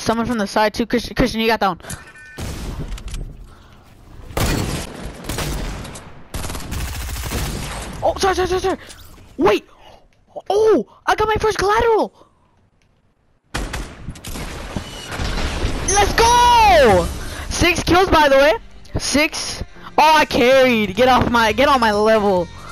Someone from the side too. Christian, you got down. Oh, sorry. Wait. Oh, I got my first collateral. Let's go. 6 kills, by the way. 6. Oh, I carried. Get on my level.